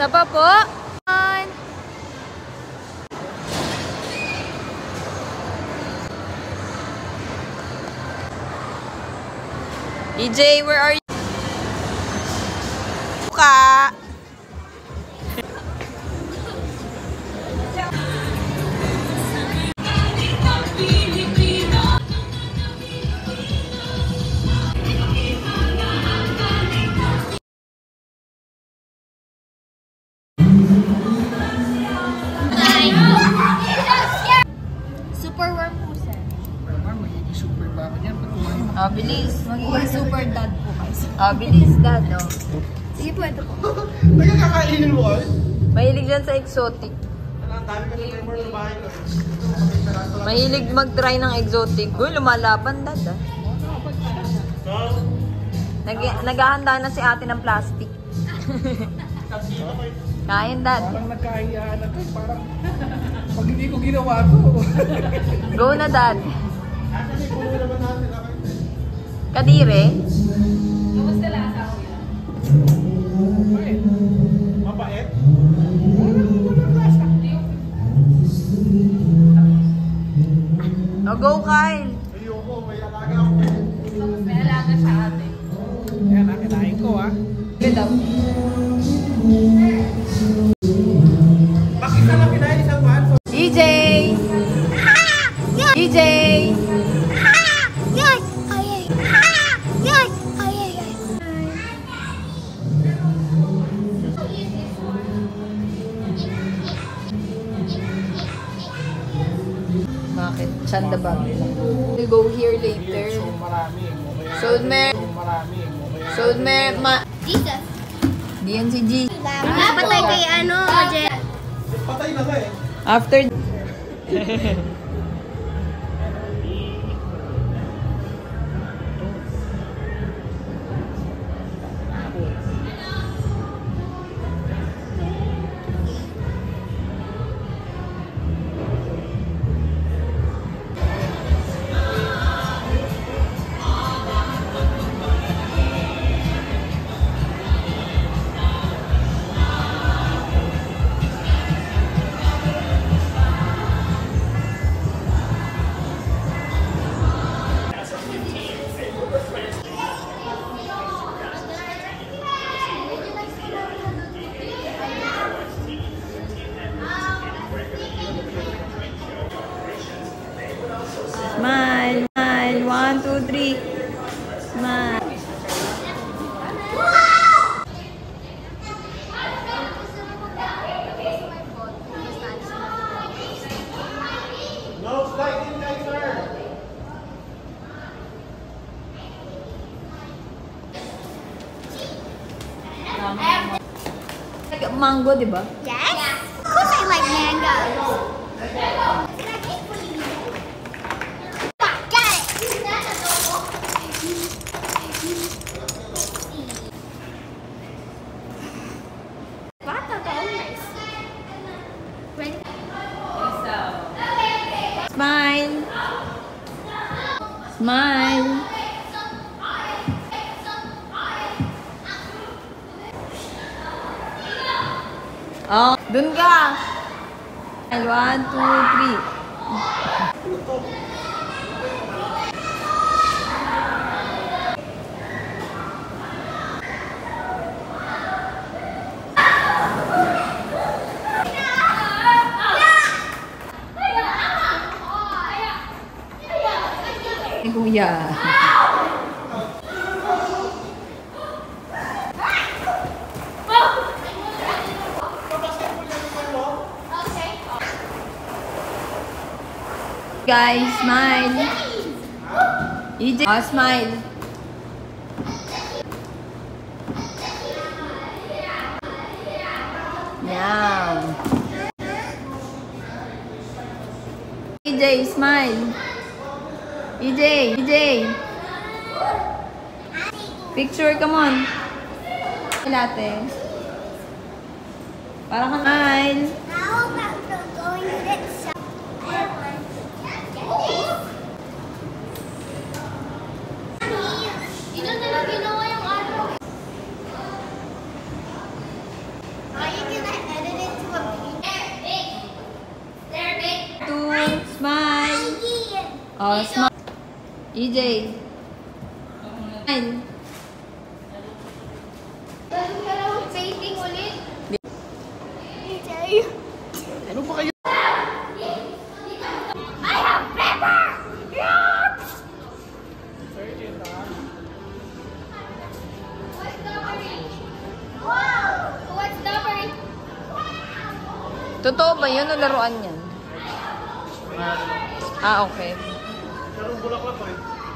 Isa pa po. EJ, where are you? Ka. Super warm po, sir. Super warm, magiging super pa ako dyan. Bilis. Magiging super dad po kayo. Bilis, dad, no? Sige po, ito po. Nagkakainin mo kayo? Mahilig dyan sa exotic. Ang dami ka na member ng bahay ko. Mahilig mag-try ng exotic. Uy, lumalaban, dad, ah. Naghahanda na si ate ng plastic. Kain, dad. Parang nagkahiyaan na to. Parang pag hindi ko ginawa to. Go na, dad. Kadire. Kamusta lasa ko yan? Mabait? No, go, Kyle. Ayoko, may alaga ako. May alaga sa ate. Yan, nakinain ko ha. Good daw. Bakit ka lang kinain isang man? EJ! EJ! Bakit? Chanda ba? We'll go here later. So marami. So, Jesus. DNCG. Patay kay ano, Jen. Patay na ka eh. After... Smile, smile. 1, 2, 3. Smile. No, slide in guys, sir. Mango, di ba? Yes? Of course I like mango. Got it. Bata ka, nice. Ready? Smile. Smile. Oh, dun ka. 1, 2, 3. Kuya. Guys, smile. EJ, smile. Yum. EJ, smile. EJ. Picture, come on. Latte. Para kang smile. Ito na lang ginawa yung ano. Ay, Smile. EJ. Smile. Painting ulit. EJ. Ano ba kayo? I have paper! Yes! Wow! What's the bird? Totoo ba yun o laruan yan? Ah, okay. Karong bulaklak pa eh.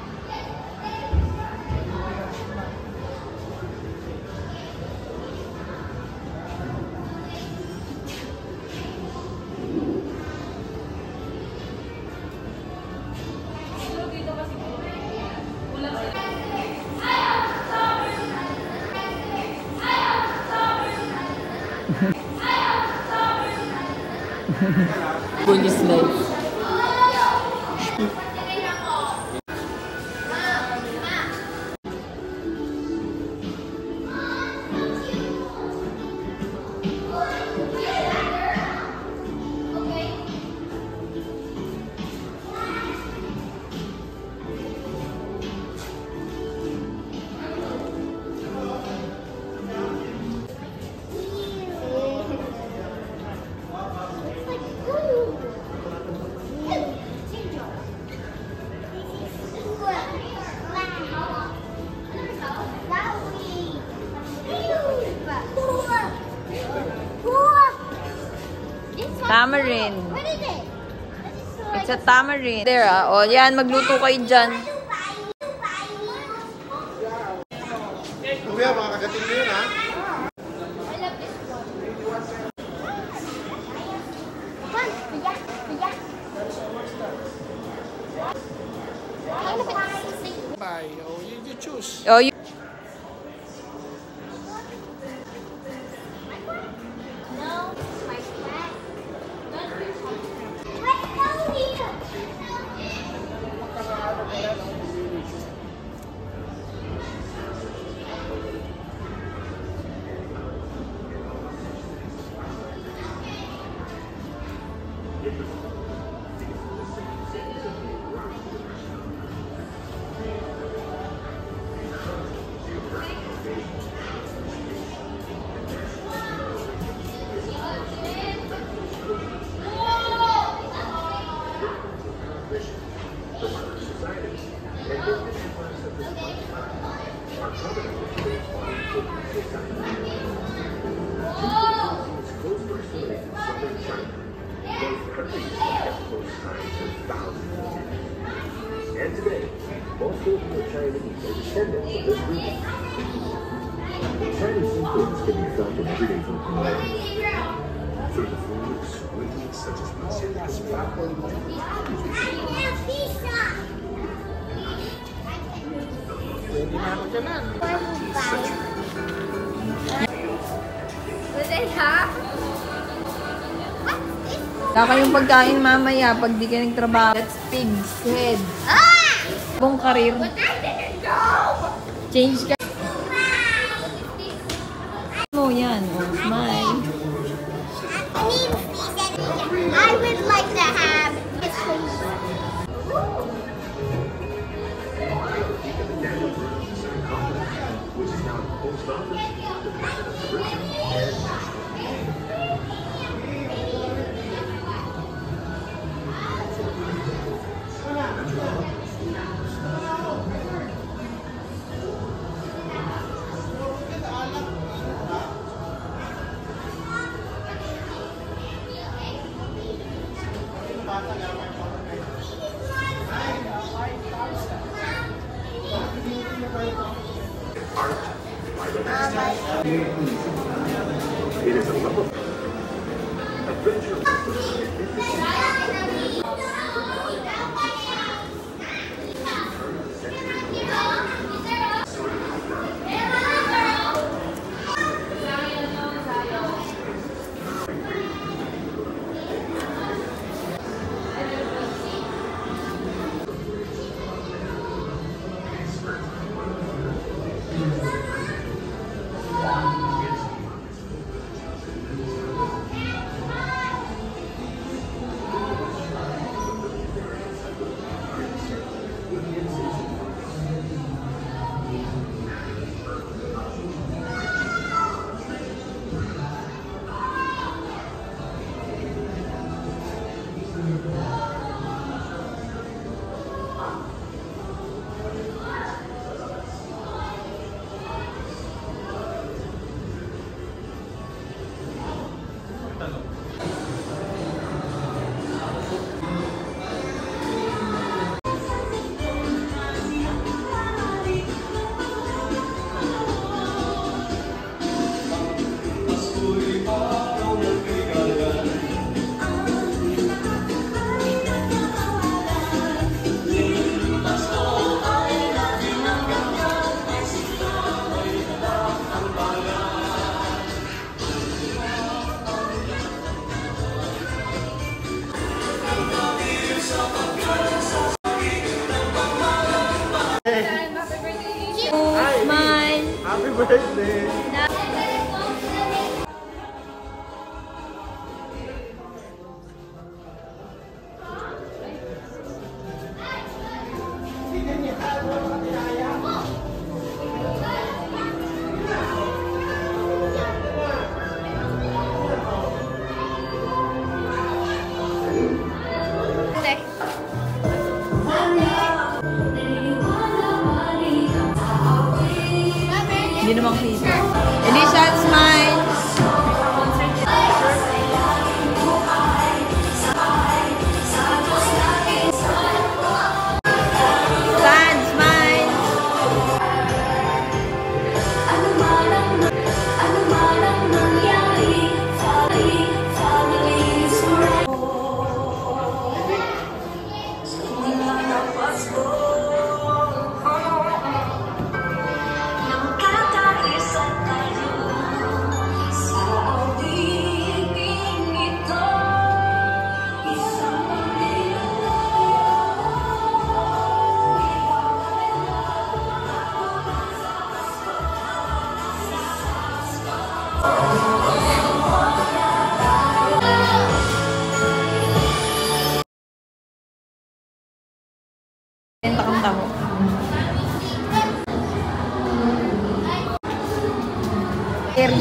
Police life. Tamarind. What is it? It's a tamarind. There O, yan. Magluto kayo dyan. Kuya, makakagating mo yun ha? I love this one. One, yeah, yeah. Bye. Oh, you choose. Oh, you... No, my cat. Wait, no, here. And today, most Filipino Chinese are descendants of this region. Chinese influence can be felt in everyday Filipino life. Through the foods, ingredients such as Pwede na ako dyan. What is that? Wala kayong pagkain mamaya pag di ka nagtrabaho. That's pig's head. Ah! Bong karir. But I didn't know! Change ka. Mo yan. Oh, smile. I would like to have this one. which is now the post office, Department of Tourism, and it is a level adventure.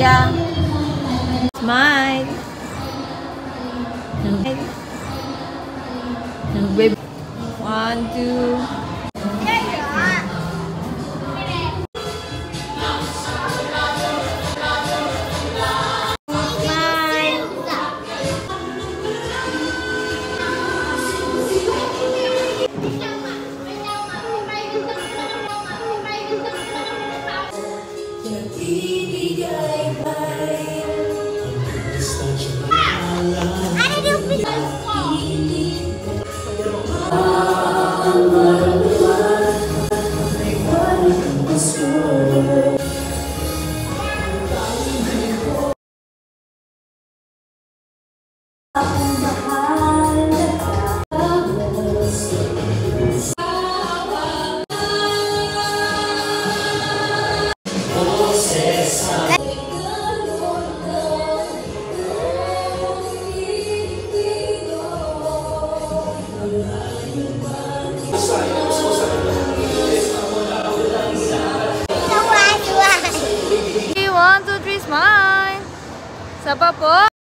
Yeah. Smile. Baby. 1, 2. There you are. One, two, three, smile. Isa pa po.